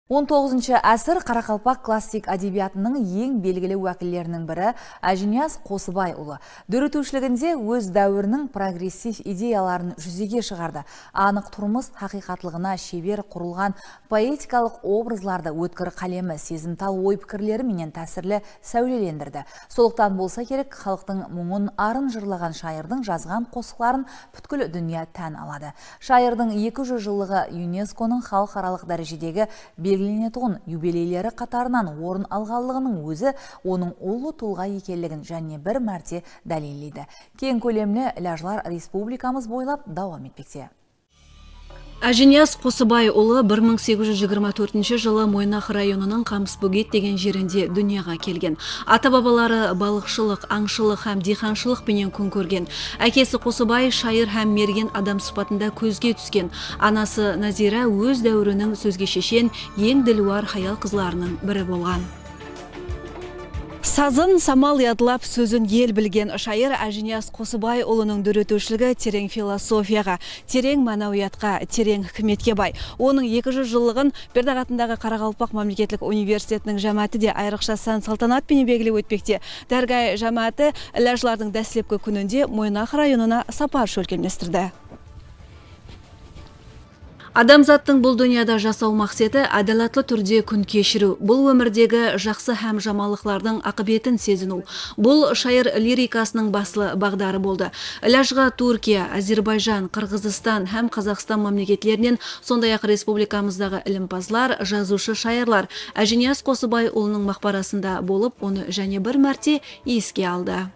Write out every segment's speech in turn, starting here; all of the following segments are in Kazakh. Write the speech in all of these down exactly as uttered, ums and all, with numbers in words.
он тоғызыншы әсір Қарақалпақ классик әдебиятының ең белгілі уәкілдерінің бірі Әжінияз Қосыбайұлы. Дөрітушілігінде өз дәуірінің прогрессив идеяларын жүзеге шығарды. Анық тұрмыс хақиқатлығына шебер құрылған поэтикалық образларды өткір қалемі сезімтал ой пікірлері менен тәсірлі сәулелендірді. Солықтан болса керек, халықтың мұңын арын жырлаған шайырдың жазған қосықларын бүткіл дүния тән алады. Шайырдың екі жүз жылдығы ЮНЕСКОның халықаралық дәрежедегі белгіленетұғын юбилейлері қатарынан орын алғанлығының өзі оның ұлы тұлға екенлігін және бір мәрте дәлелдейді. Кең көлемлі ләжлар республикамыз бойлап давам етпекте. Әжінияз Қосыбайұлы бір мың сегіз жүз жиырма төртінші жылы Мойнақ районының Қамысбөгет деген жерінде дүнияға келген. Ата-бабалары балықшылық, аңшылық һәм диханшылық пенен күн көрген. Әкесі Қосыбай шайыр һәм мерген адам сұхбатында көзге түскен. Анасы Назира өз дәуірінің сөзге шешен, ең ділуар хаял қызларының бірі болған. Сазын самал ядылап сөзін ел білген шайыр Әжінияз Қосыбайұлының дөретушілігі терең философияға, терең мәнауиятқа, терең хікметке бай. Оның екі жүз жылдығын Бердағ атындағы Қарақалпақ мемлекеттік университетінің жамәті де айрықша сан салтанат пен белгілеп өтпекте. Дәргай жамәті ләжлардың дәслепкі күнінде Мойнақ районына сапар шөлкемлестірді. Адамзаттың бұл дүнияда жасау мақсеті әділатлы түрде күн кешіру. Бұл өмірдегі жақсы һәм жамалықлардың ақыбетін сезіну. Бұл шайыр лирикасының баслы бағдары болды. Ләжға Туркия, Азербайжан, Қырғызстан һәм Қазақстан мемлекетлерінен, сондай-ақ республикамыздағы ілімпазлар, жазушы шайырлар Әжінияз Қосыбайұлының мақбарасында болып, оны және бір мәрте еске алды.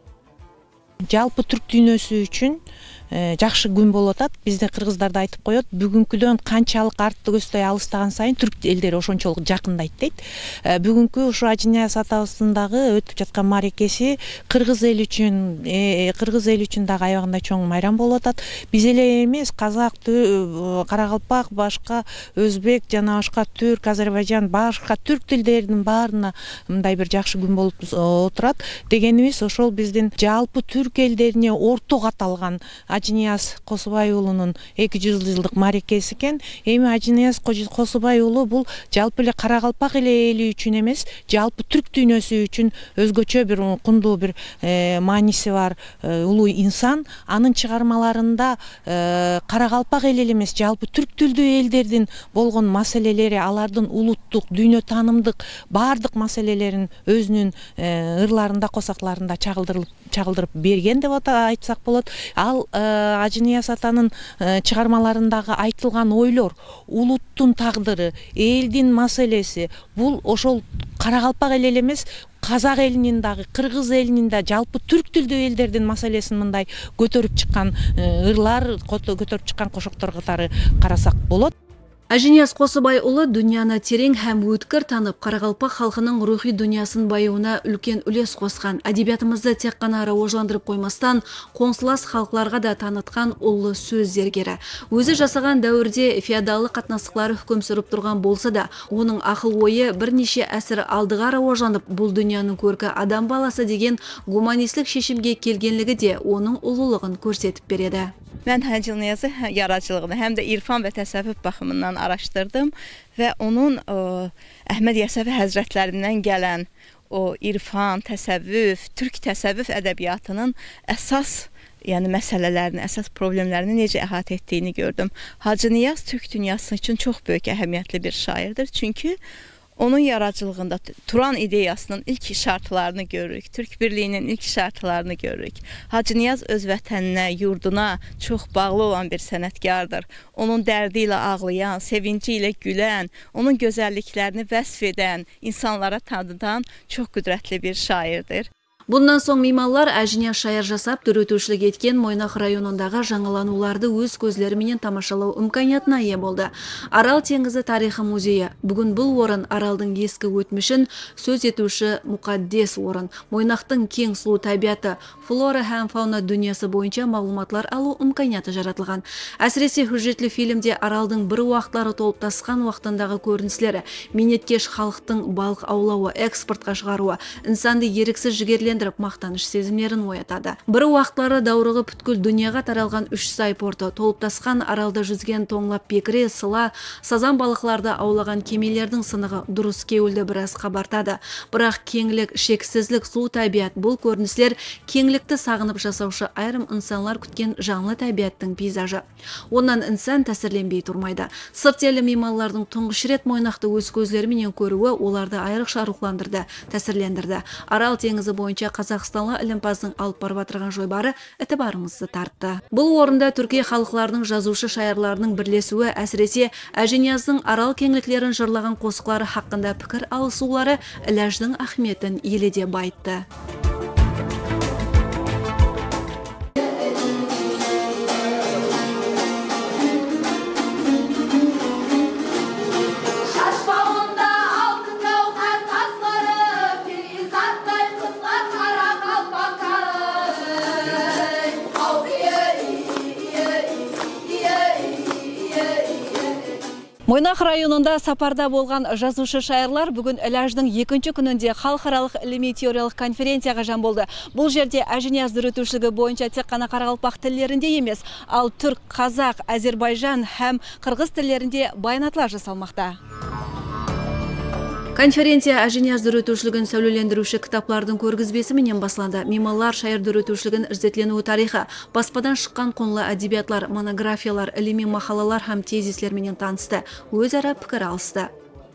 Жалпы түрк дүйнөсү үчүн жақшы күн болот атат. Бизде кыргыздарда айтып коет, бүгүнкүдөн канчалык артты көздөй алыстаган сайын түрк элдери ошончолук жакындайт дейт. Бүгүнкү ушу Әжінияз атабыздагы өтүп жаткан мааракеси кыргыз эл үчүн, кыргыз эл үчүн дагы аябагында чоң майрам болуп атат. Биз эле эмес, казак, каракалпак, башка өзбек жана башка түрк, Азербайжан, башка түрк тилдеринин баарына мындай бир жакшы күн болуп отурат. Дегенибиз ошол биздин жалпы түрк элдерине орток аталган Әжінияз Қосыбайұлының эки жүз жылдык мааракеси экен. Эми Әжінияз Қосыбайұлы бул жалпы эле Каракалпак эли үчүн эмес, жалпы түрк дүйнөсү үчүн өзгөчө бир кундуу бир мааниси бар улуу инсан. Анын чыгармаларында Каракалпак эли эмес, жалпы түрк тилдүү элдердин болгон маселелери, алардын улуттук, дүйнө таанымдык баардык маселелерин өзүнүн ырларында, косакларында чагылдырып чагылдырып берген деп айтсак болот. Ал Әжінияз атанын чыгармаларындагы айтылган ойлор, улуттун тагдыры, элдин маселеси, бул ошол Каракалпак эли эмес, казак элинин дагы, кыргыз элинин да, жалпы түрк тилдүү элдердин маселесин мындай көтөрүп чыккан ырлар, көтөрүп чыккан кошоктор катары карасак болот. Әжінияз Қосыбайұлы дүнияны терең һәм өткір танып, Қарақалпақ халқының рухи дүниясын баюына үлкен үлес қосқан. Әдебиятымызды тек қана рауажландырып қоймастан, қоңсылас халықларға да танытқан ұлы сөз зергері. Өзі жасаған дәуірде феодалы қатынастықтары хүкім сүріп тұрған болса да, оның ақыл ойы бірнеше әсір алдыға рауажланып, бұл дүнияның көркі адам баласы деген гуманистік шешімге келгенлігі де оның ұлылығын көрсетіп береді. Mən Əjiniyazı yaradıcılığını həm də irfan və təsəvvüf baxımından araşdırdım və onun o, Əhməd Yəsəvi həzrətlərindən gələn o irfan, təsəvvüf, türk təsəvvüf ədəbiyyatının əsas yəni məsələlərini, əsas problemlərini necə əhatə etdiyini gördüm. Hacı Niyaz türk dünyası üçün çox böyük əhəmiyyətli bir şairdir. Çünki onun yaradıcılığında Turan ideyasının ilk şartlarını görürük, Türk birliyinin ilk şartlarını görürük. Hacı Niyaz öz vətəninə, yurduna çox bağlı olan bir sənətkardır. Onun dərdi ilə ağlayan, sevinci ilə gülən, onun gözəlliklərini vəsf edən, insanlara tanıdan çox qüdrətli bir şairdir. Bundan соң меймандар Әжінияз шайыр жасап, дөретушілік еткен Мойнақ районындағы жаңалануларды өз көзлеріменен тамашалау имканиятына ие болды. Арал теңізі тарихы музейі. Бүгін бұл орын Аралдың ескі өтмішін сөз етуші мұқаддес орын. Мойнақтың кең сұлу табиғаты, флора һәм фауна дүниясы бойынша мағлұматлар алу имканияты жаратылған. Әсіресе хужетлі фильмде Аралдың бір уақытлары толып тасқан уақытындағы көріністері, минеткеш халықтың балық аулауы, экспортқа шығаруы, инсанды еріксіз жігерлен сәулелендіріп, мақтаныш сезімдерін оятады. Бір уақытлары даурығы бүткіл дүнияға таралған үш сай порты, толып тасқан аралда жүзген тоңлап бекіре, сыла, сазан балықларды аулаған кемелердің сынығы дұрыс кеуілді біраз қабартады. Бірақ кеңлік, шексізлік, су табиат бұл көріністер кеңлікті сағынып жасаушы айрым инсанлар күткен жаңлы табиаттың пейзажы. Онан инсан тәсірленбей тұрмайды. Сырт елі мейманлардың тұңғыш рет мойнақты өз көзлеріменен көруі оларды айрықша рухландырды, тәсірлендірді. Арал теңізі бойынша Қазақстанлы ілімпаздың алып барып отырған жойбары ітібарымызды тартты. Бұл орында Түркия халықларының жазушы шайырларының бірлесуі, әсіресе Әжінияздың арал кеңліклерін жырлаған қосықлары хақында пікір алысулары Іләждің ахметін еледе байтты. Мойнақ районында сапарда болған жазушы шайырлар бүгін Іләждің екінші күнінде халықаралық илми-теориялық конференцияға жан болды. Бұл жерде Әжінияз дүрөтушілігі бойынша тек қана қарақалпақ тілдерінде емес, ал түрк, қазақ, әзербайжан һәм қырғыз тілдерінде баянатылар жасалмақта. Конференция Әжінияз дүрөтушілігін сәулелендіруші кітаплардың көргізбесі менен басланды. Мейманлар шайыр дүрөтушілігін ірзетленуі тарихы, баспадан шыққан қонлы әдебиатлар, монографиялар, іліми мақалалар һәм тезислер менен танысты, өзара пікір алысты.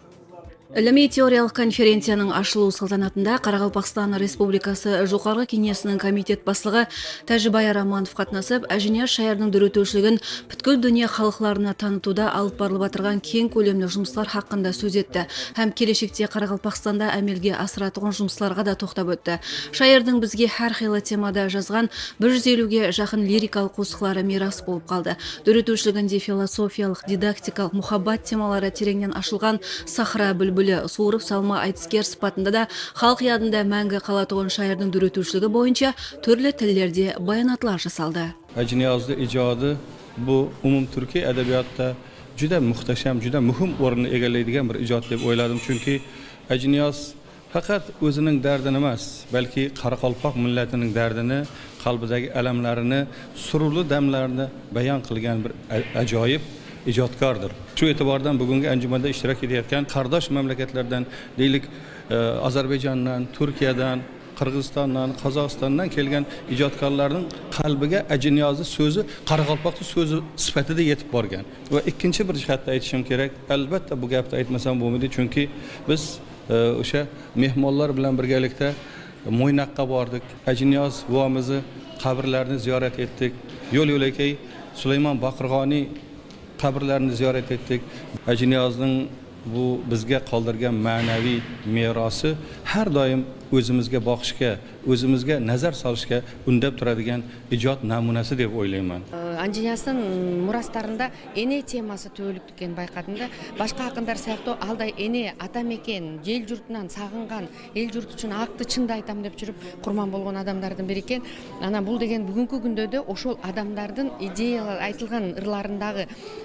Илми-теориялық конференцияның ашылу салтанатында Қарақалпақстан Республикасы Жоғарғы Кеңесінің комитет басшылығы Тәжібай Раманов қатнасып, Әжінияз шайырдың дүрөтушілігін бүткіл дүние халықларына танытуда алып барылып отырған кең көлемді жұмыстар хақында сөз етті. Һәм келешекте Қарақалпақстанда әмелге асыратылған жұмыстарға да тоқтап өтті. Шайырдың бізге һәр қилы темада жазған бір жүз елуге жақын лирикалық қосықлары мирас болып қалды. Дүрөтушілігінде философиялық, дидактикалық, мұхаббат темалары тереңнен ашылған Сахра бүлбүлі, суырып салма айтыскер сыпатында да халық ядында мәңгі қалатығын шайырдың дүрөтушілігі бойынша түрлі тілдерде баянатылар жасалды. Әжінияздың ijodi bu umum Türkiye edebiyatda juda muhtasham, juda muhim o'rinni egallaydigan bir ijod deb o'yladim. Chunki Әжінияз faqat o'zining dardini emas, balki Qoraqalpoq millatining dardini, qalbidagi alamlarini, sururli damlarini bayon qilgan bir ajoyib ijodkordir. Shu e'tibordan bugungi anjumanda ishtirok etayotgan qardosh mamlakatlardan, deylik, Ozarbayjondan, Turkiyadan, Qirg'izistondan, Qozog'istondan kelgan ijodkorlarning qalbiga Әжінияzni so'zi Qoraqalpoqning so'zi sifatida yetib borgan. Va ikkinchi bir jihatda aytishim kerak, albatta bu gapni aytmasam bo'lmaydi, chunki biz o'sha mehmonlar bilan birgalikda Mo'ynoqqa bordik. Әжіняз buvomizni qabrlarini ziyorat etdik. Yo'l-yo'lakay Sulaymon Baqirg'oniy qabrlarini ziyorat etdik. Әжінияzning bu bizga qoldirgan ma'naviy merosi har doim o'zimizga boqishga, o'zimizga nazar solishga undab turadigan ijod namunasi deb o'ylayman. Әжінияздың мұрастарында ене темасы төгіліп кеткен байқадымда, башқа ақындар сияқты алдай ене ата мекен, ел жұртынан сағынған, ел жұрт үшін ақты чынды айтам деп жүріп құрман болған адамдардың бірі екен. Ана бұл деген бүгінгі күнде де ошол адамдардың идеялар айтылған ырларындағы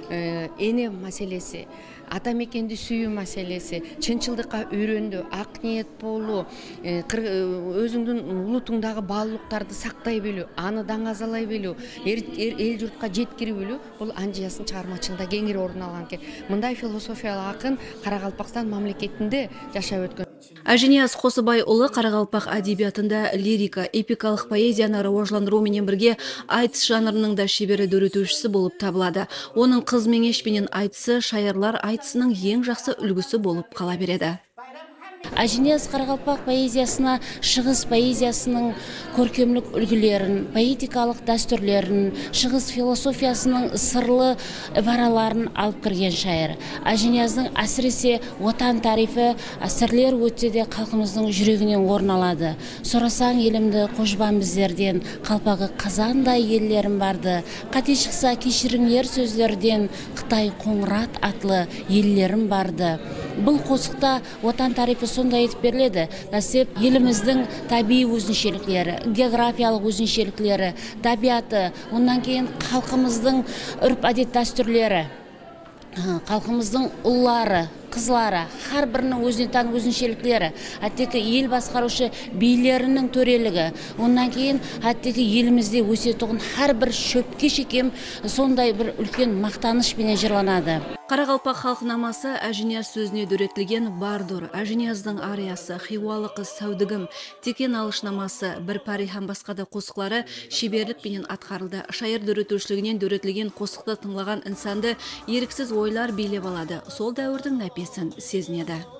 ене мәселесі, ата мекенді сүйүү мәселесі, чынчылдыққа үйренді, ақ ниет болу, өзіңдің ұлытыңдағы баалылықтарды сақтай білу, аны даңазалай білу, ел жұртқа жеткіре білу, бұл Әжінияздың шығармашылығында кеңірек орын алған екен. Мындай философиялық ақын Қарақалпақстан мемлекетінде жашап өткен. Әжінияз Қосыбайұлы Қарақалпақ әдебиятында лирика, эпикалық поэзияны рауажландыру менен бірге айтыс жанрының да шебері дүрөтушісі болып табылады. Оның қыз меңеш менен айтысы шайырлар айтысының ең жақсы үлгісі болып қала береді. Әжінияз Қарақалпақ поэзиясына шығыс поэзиясының көркемлік үлгілерін, поэтикалық дәстүрлерін, шығыс философиясының сырлы бараларын алып кірген шайыр. Әжінияздың әсіресе отан тарифі әсірлер өтсе де халқымыздың жүрегінен орын алады. Сорасаң елімді қожбан біздерден, қалпағы қазандай еллерім барды. Қате шықса кешіріңер сөздерден, Қытай қоңырат атлы еллерім барды. Бұл қосықта отан тарифі сонда етіп беріледі. Дәсеп еліміздің табиғи өзіншеліктері, географиялық өзіншеліктері, табиаты, ондан кейін халқымыздың үрп әдет дәстүрлері, халқымыздың ұллары, кызлары, һәр бірінің өзіне тән өзіншеліктері, әттекі ел басқарушы бийлерінің төрелігі, ондан кейін әттекі елімізде өсетұғын һәр бір шөпке шекем сондай бір үлкен мақтанышпенен жырланады. Қарақалпақ халқынамасы әжінияз сөзіне дөретілген бардур, әжінияздың ариясы, хиуалы қыз сәудігім, текен алышнамасы, бір пари һәм басқада қосықлары шеберлік пенен атқарылды. Шайыр дөретушілігінен дөретілген қосықты тыңлаған инсанды еріксіз ойлар билеп алады. Сол дәуірдің нәпесін сезінеді.